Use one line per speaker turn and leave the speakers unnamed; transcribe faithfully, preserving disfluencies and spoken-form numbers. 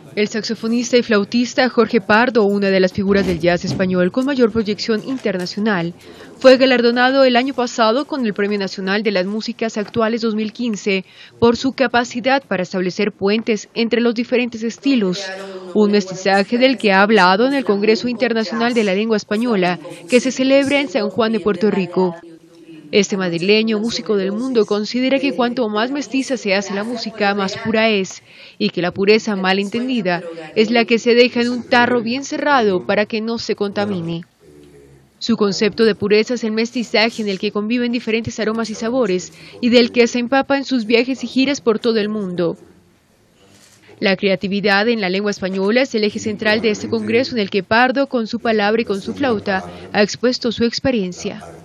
El saxofonista y flautista Jorge Pardo, una de las figuras del jazz español con mayor proyección internacional, fue galardonado el año pasado con el Premio Nacional de las Músicas Actuales dos mil quince por su capacidad para establecer puentes entre los diferentes estilos, un mestizaje del que ha hablado en el Congreso Internacional de la Lengua Española que se celebra en San Juan de Puerto Rico. Este madrileño, músico del mundo, considera que cuanto más mestiza se hace la música, más pura es, y que la pureza mal entendida es la que se deja en un tarro bien cerrado para que no se contamine. Su concepto de pureza es el mestizaje en el que conviven diferentes aromas y sabores, y del que se empapa en sus viajes y giras por todo el mundo. La creatividad en la lengua española es el eje central de este congreso en el que Pardo, con su palabra y con su flauta, ha expuesto su experiencia.